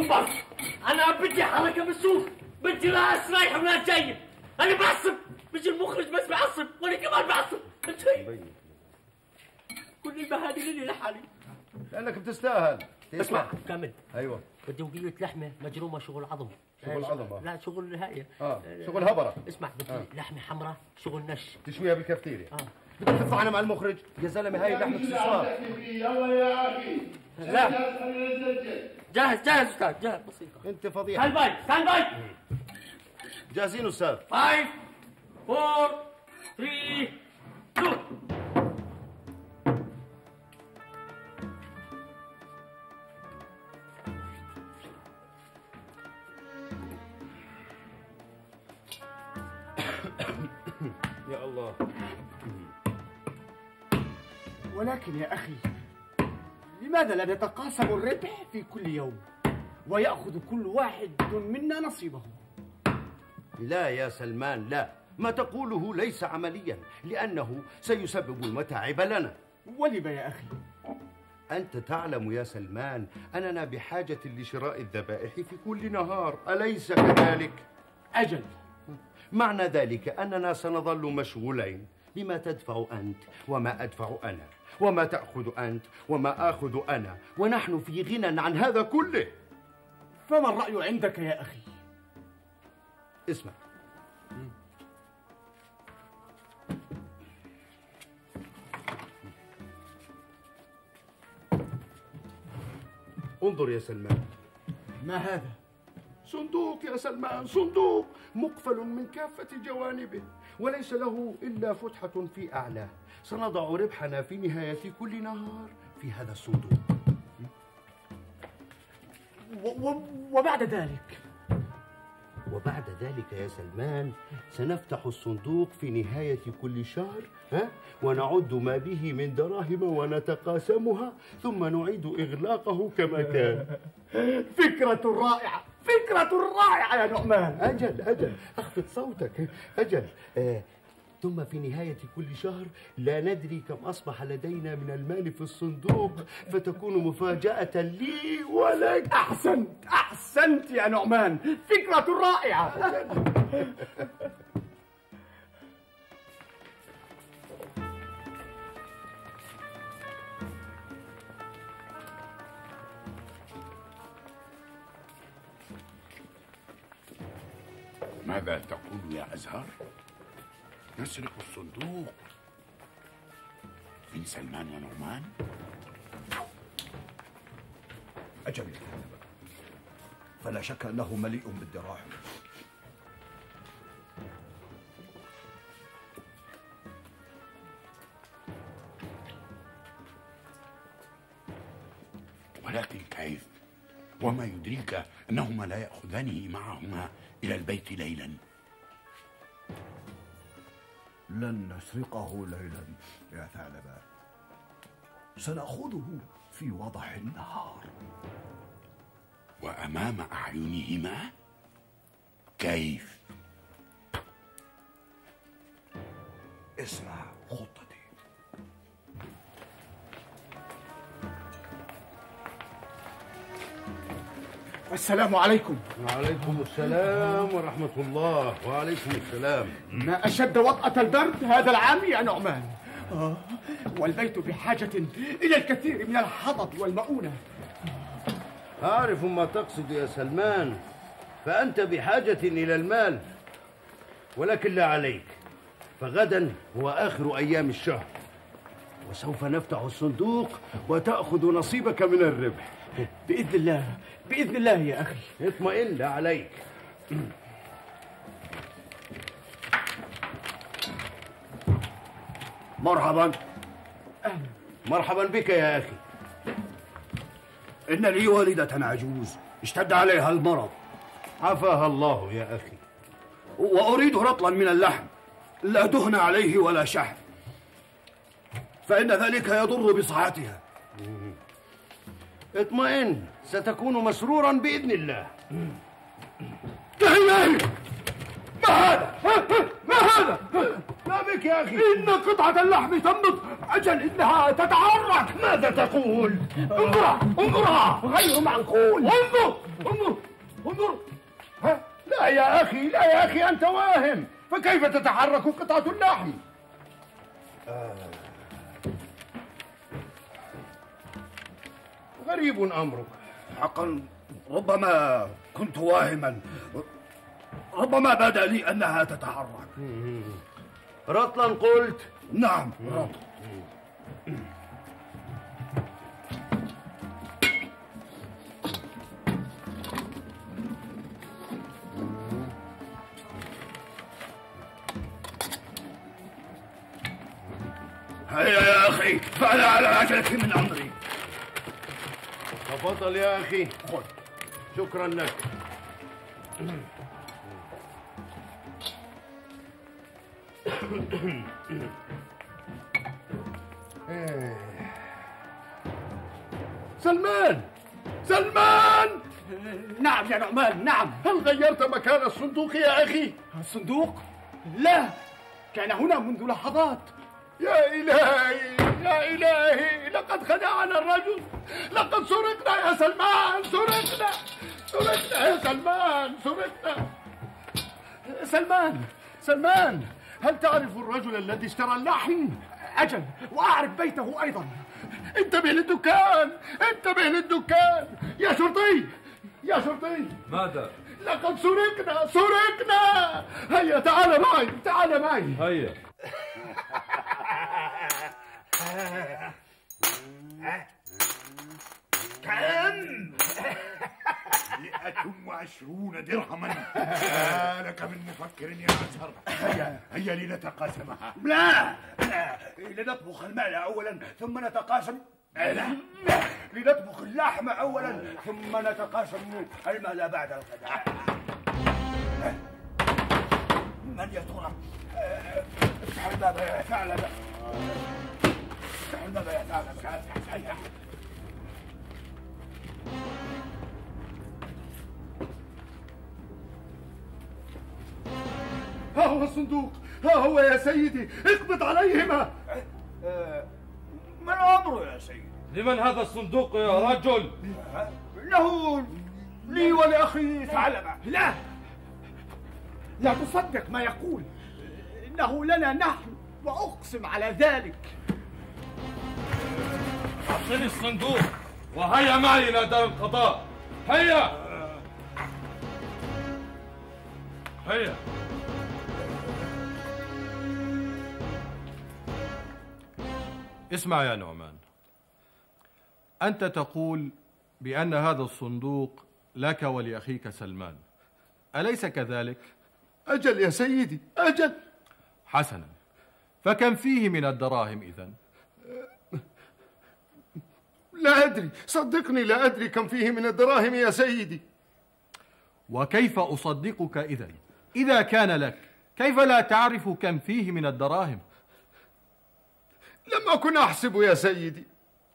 كومبارس، انا بدي حركه بالسوق، بدي راس رايحه وناس جايه، انا بعصب، بيجي المخرج بس بعصب وانا كمان بعصب. كل البهادل اللي لحالي لانك بتستاهل. اسمع كمل. ايوه بدي وقية لحمه مجرومه شغل عظم. شغل عظم؟ لا شغل هاي شغل هبره. اسمع بدي لحمه حمراء شغل نش تشويها بالكافتيريا. بدك تدفع انا مع المخرج يا زلمه. هاي لحمه استثمار. يلا يا اخي. لا جاهز استاذ جاهز. بسيطه. انت فضيحه. ستاند باي جاهزين استاذ؟ 5 4 3 2. يا الله. ولكن يا أخي، لماذا لا نتقاسم الربح في كل يوم ويأخذ كل واحد منا نصيبه؟ لا يا سلمان لا، ما تقوله ليس عمليا لأنه سيسبب المتاعب لنا. ولم يا أخي؟ أنت تعلم يا سلمان أننا بحاجة لشراء الذبائح في كل نهار، أليس كذلك؟ أجل. معنى ذلك أننا سنظل مشغولين بما تدفع أنت وما أدفع أنا، وما تأخذ أنت وما آخذ أنا، ونحن في غنى عن هذا كله. فما الرأي عندك يا أخي؟ اسمع، انظر يا سلمان. ما هذا؟ صندوق يا سلمان، صندوق مقفل من كافة جوانبه وليس له إلا فتحة في أعلاه. سنضع ربحنا في نهاية كل نهار في هذا الصندوق. وبعد ذلك؟ وبعد ذلك يا سلمان سنفتح الصندوق في نهاية كل شهر ونعد ما به من دراهم ونتقاسمها ثم نعيد إغلاقه كما كان. فكرة رائعة، فكرة رائعة يا نعمان. أجل أخفض صوتك. أجل ثم في نهاية كل شهر لا ندري كم أصبح لدينا من المال في الصندوق فتكون مفاجأة لي ولك. أحسنت يا نعمان، فكرة رائعة. ماذا تقول يا أزهر؟ نسرق الصندوق من سلمان ونعمان؟ أجل يا كذبة، فلا شك أنه مليء بالدراهم. ولكن كيف؟ وما يدريك أنهما لا يأخذانه معهما إلى البيت ليلا؟ لن نسرقه ليلا يا ثعلبة، سنأخذه في وضح النهار وأمام أعينهما؟ كيف؟ اسمع خطتي. السلام عليكم. وعليكم السلام ورحمة الله. وعليكم السلام. ما أشد وطأة البرد هذا العام يا نعمان. والبيت بحاجة إلى الكثير من الحطب والمؤونة. أعرف ما تقصد يا سلمان، فأنت بحاجة إلى المال، ولكن لا عليك، فغدا هو آخر أيام الشهر وسوف نفتح الصندوق وتأخذ نصيبك من الربح بإذن الله، بإذن الله يا أخي. اطمئن، لا عليك. مرحبا. مرحبا بك يا أخي. إن لي والدة عجوز اشتد عليها المرض. عافاها الله يا أخي. وأريد رطلا من اللحم لا دهن عليه ولا شحم، فإن ذلك يضر بصحتها. اطمئن، ستكون مسرورا بإذن الله. تهيئ. ما هذا؟ ما هذا؟ ما بك يا أخي؟ إن قطعة اللحم تنبض. أجل إنها تتحرك. ماذا تقول؟ انظرها غير معقول. انظر. لا يا أخي، لا يا أخي، أنت واهم. فكيف تتحرك قطعة اللحم؟ غريب أمرك. حقا ربما كنت واهما، ربما بدا لي أنها تتحرك. رطلا قلت؟ نعم رطل. هيا يا أخي، فعل على عجلك من أمري. تفضل يا أخي. خذ. شكرا لك. سلمان! نعم يا نعمان، نعم. هل غيرت مكان الصندوق يا أخي؟ الصندوق؟ لا، كان هنا منذ لحظات. يا إلهي، يا إلهي، لقد خدعنا الرجل. لقد سرقنا يا سلمان، سرقنا يا سلمان، سرقنا. سلمان، هل تعرف الرجل الذي اشترى اللحم؟ أجل، وأعرف بيته أيضا. انتبه للدكان، يا شرطي. ماذا؟ لقد سرقنا. هيا تعال معي. هيا. كم؟ 120 درهما. لك من مفكر يا أزهر. هيا لنتقاسمها. لا، لنطبخ المال أولا ثم نتقاسم. لا، لنطبخ اللحم أولا ثم نتقاسم المال بعد الغداء. من يا ترى؟ افتح الباب يا ثعلب. هيا. ها هو الصندوق، ها هو يا سيدي، اقبض عليهما. من أمره يا سيدي؟ لمن هذا الصندوق يا رجل؟ إنه لي ولأخي ثعلبة. لا تصدق ما يقول، إنه لنا نحن، وأقسم على ذلك. أعطني الصندوق وهيا معي إلى دار القضاء. هيا. اسمع يا نعمان، أنت تقول بأن هذا الصندوق لك ولأخيك سلمان، أليس كذلك؟ أجل يا سيدي، أجل. حسنا، فكم فيه من الدراهم إذن؟ لا أدري، صدقني لا أدري كم فيه من الدراهم يا سيدي. وكيف أصدقك إذن؟ إذا كان لك، كيف لا تعرف كم فيه من الدراهم؟ لم أكن أحسب يا سيدي.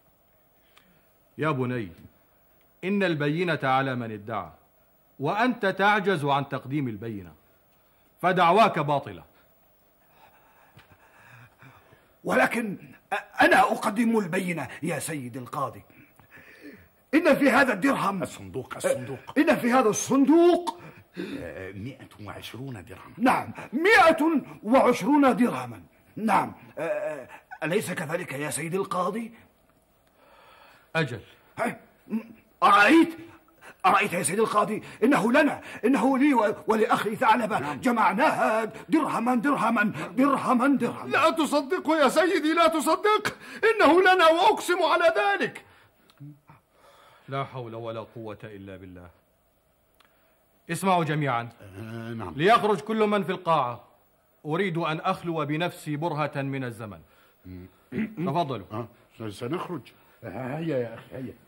يا بني، إن البينة على من ادعى، وأنت تعجز عن تقديم البينة، فدعواك باطلة. ولكن أنا أقدم البينة يا سيد القاضي. إن في هذا الدرهم الصندوق إن في هذا الصندوق 120 درهم. نعم، 120 درهما. نعم، أليس كذلك يا سيد القاضي؟ أجل. أرأيت يا سيد القاضي؟ إنه لي ولأخي ثعلبة. جمعناها درهما. لا تصدقه يا سيدي، لا تصدق، إنه لنا وأقسم على ذلك. لا حول ولا قوة إلا بالله. اسمعوا جميعا. نعم. ليخرج كل من في القاعة، أريد أن أخلو بنفسي برهة من الزمن. تفضلوا. سنخرج. هيا يا أخي، هيا.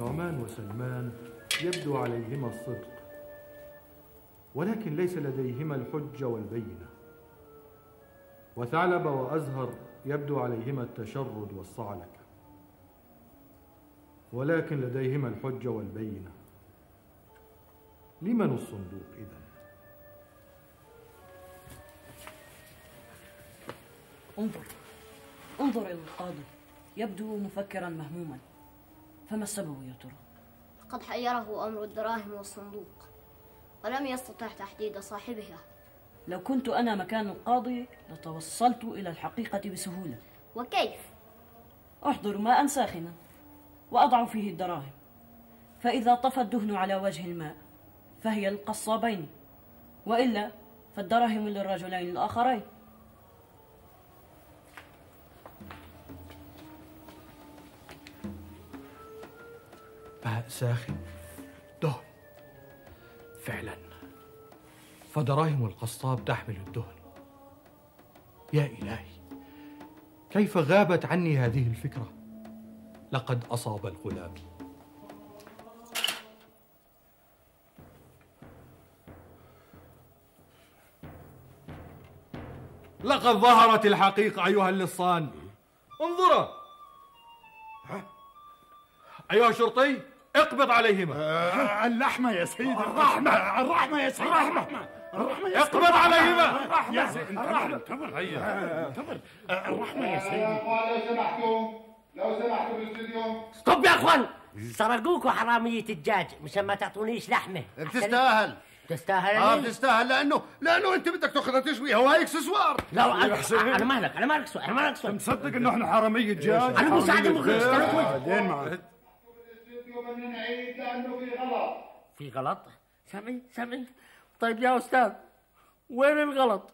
نعمان وسلمان يبدو عليهما الصدق، ولكن ليس لديهما الحجة والبينة. وثعلب وأزهر يبدو عليهما التشرد والصعلكة، ولكن لديهما الحجة والبينة. لمن الصندوق إذن؟ انظر إلى القاضي، يبدو مفكرا مهموما. فما السبب يا ترى؟ قد حيره أمر الدراهم والصندوق، ولم يستطع تحديد صاحبها. لو كنت أنا مكان القاضي لتوصلت إلى الحقيقة بسهولة. وكيف؟ أحضر ماء ساخنا وأضع فيه الدراهم، فإذا طفى الدهن على وجه الماء فهي للقصابين، وإلا فالدراهم للرجلين الآخرين. ماء ساخن، دهن، فعلا فدراهم القصاب تحمل الدهن. يا إلهي، كيف غابت عني هذه الفكرة؟ لقد أصاب الغلام. لقد ظهرت الحقيقة أيها اللصان، انظرا. أيها الشرطي، اقبض عليهما. اللحمة يا سيدي، الرحمة يا سيدي، الرحمة اقبض عليهما يا سيدي. انتظر الرحمة يا سيدي. لو سمحتوا بالاستديو. طب يا اخوان، سرقوكوا حرامية الدجاج مشان ما تعطونيش لحمة. بتستاهل. تستاهل؟ بتستاهل لأنه أنت بدك تاخذها تشويها وهي اكسسوار. لا أنا مالك سؤال. مصدق إنه إحنا حرامية دجاج؟ أنا مساعد المخرج. بعدين معك. من نعيد لأنه في غلط. في غلط؟ سامي. طيب يا أستاذ، وين الغلط؟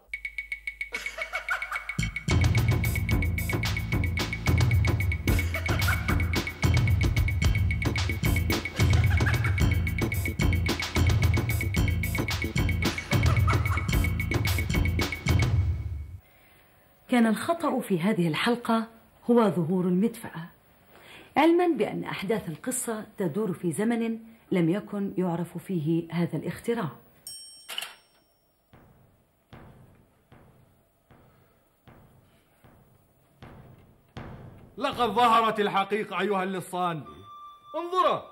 كان الخطأ في هذه الحلقة هو ظهور المدفأة، علما بأن أحداث القصة تدور في زمن لم يكن يعرف فيه هذا الاختراع. لقد ظهرت الحقيقة أيها اللصان، انظرا.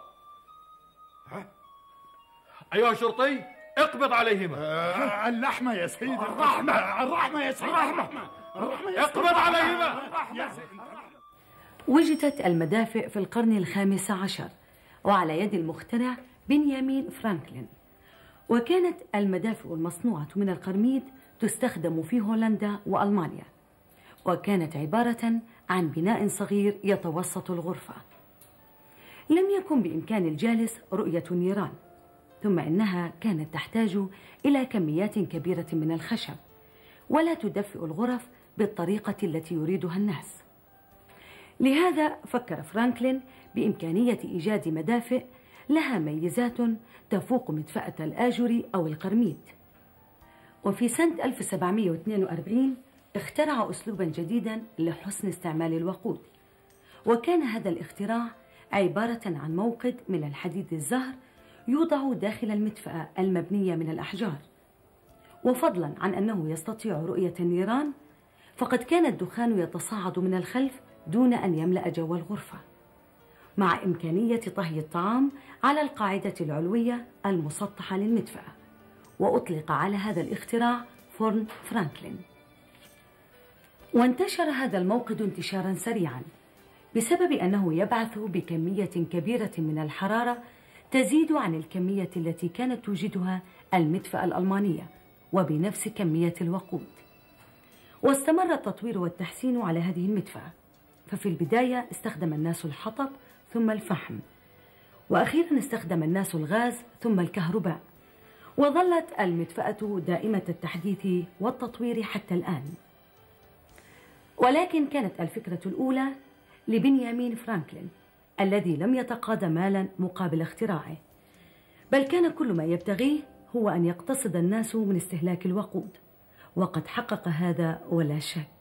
أيها الشرطي، اقبض عليهما. اللحمة يا سيدي، الرحمة يا سيدي، اقبض عليهما. وجدت المدافئ في القرن ال15 وعلى يد المخترع بنيامين فرانكلين، وكانت المدافئ المصنوعة من القرميد تستخدم في هولندا وألمانيا، وكانت عبارة عن بناء صغير يتوسط الغرفة. لم يكن بإمكان الجالس رؤية النيران، ثم إنها كانت تحتاج إلى كميات كبيرة من الخشب، ولا تدفئ الغرف بالطريقة التي يريدها الناس. لهذا فكر فرانكلين بإمكانية إيجاد مدافئ لها ميزات تفوق مدفأة الآجر أو القرميد. وفي سنة 1742 اخترع أسلوبا جديدا لحسن استعمال الوقود، وكان هذا الاختراع عبارة عن موقد من الحديد الزهر يوضع داخل المدفأة المبنية من الأحجار. وفضلا عن أنه يستطيع رؤية النيران، فقد كان الدخان يتصاعد من الخلف دون أن يملأ جو الغرفة، مع إمكانية طهي الطعام على القاعدة العلوية المسطحة للمدفأة. وأطلق على هذا الاختراع فرن فرانكلين. وانتشر هذا الموقد انتشارا سريعا بسبب أنه يبعث بكمية كبيرة من الحرارة تزيد عن الكمية التي كانت توجدها المدفأة الألمانية وبنفس كمية الوقود. واستمر التطوير والتحسين على هذه المدفأة، ففي البداية استخدم الناس الحطب ثم الفحم، وأخيرا استخدم الناس الغاز ثم الكهرباء، وظلت المدفأة دائمة التحديث والتطوير حتى الآن. ولكن كانت الفكرة الأولى لبنيامين فرانكلين، الذي لم يتقاضى مالا مقابل اختراعه، بل كان كل ما يبتغيه هو أن يقتصد الناس من استهلاك الوقود، وقد حقق هذا ولا شك.